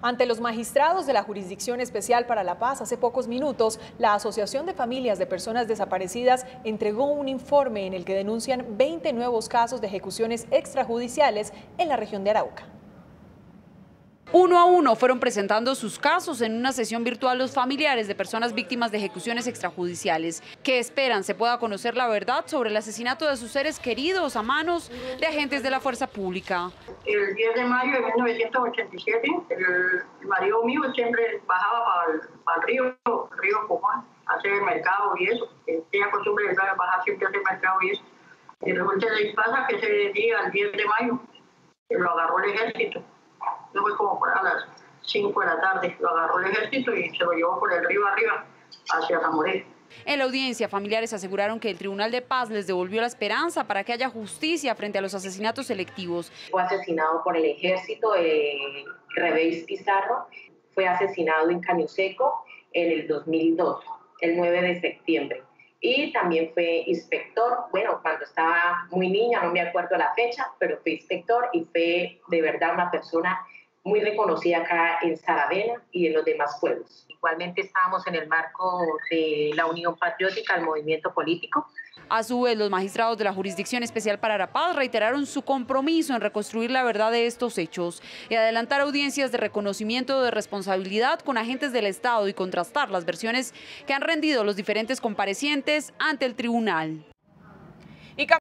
Ante los magistrados de la Jurisdicción Especial para la Paz, hace pocos minutos, la Asociación de Familias de Personas Desaparecidas entregó un informe en el que denuncian 20 nuevos casos de ejecuciones extrajudiciales en la región de Arauca. Uno a uno fueron presentando sus casos en una sesión virtual los familiares de personas víctimas de ejecuciones extrajudiciales, que esperan se pueda conocer la verdad sobre el asesinato de sus seres queridos a manos de agentes de la fuerza pública. El 10 de mayo de 1987, el marido mío siempre bajaba para el río Comán, a hacer el mercado y eso. Tenía costumbre de bajar siempre a hacer mercado y eso. Y resulta que pasa que ese día, el 10 de mayo, lo agarró el ejército. No fue como por a las 5 de la tarde, lo agarró el ejército y se lo llevó por el río arriba hacia Zamoré. En la audiencia, familiares aseguraron que el Tribunal de Paz les devolvió la esperanza para que haya justicia frente a los asesinatos selectivos. Fue asesinado por el ejército, Rebeis Pizarro, fue asesinado en Caño Seco en el 2002, el 9 de septiembre. Y también fue inspector, bueno, cuando estaba muy niña, no me acuerdo la fecha, pero fue inspector y fue de verdad una persona muy reconocida acá en Saravena y en los demás pueblos. Igualmente estábamos en el marco de la Unión Patriótica, el movimiento político. A su vez, los magistrados de la Jurisdicción Especial para la Paz reiteraron su compromiso en reconstruir la verdad de estos hechos y adelantar audiencias de reconocimiento de responsabilidad con agentes del Estado y contrastar las versiones que han rendido los diferentes comparecientes ante el tribunal.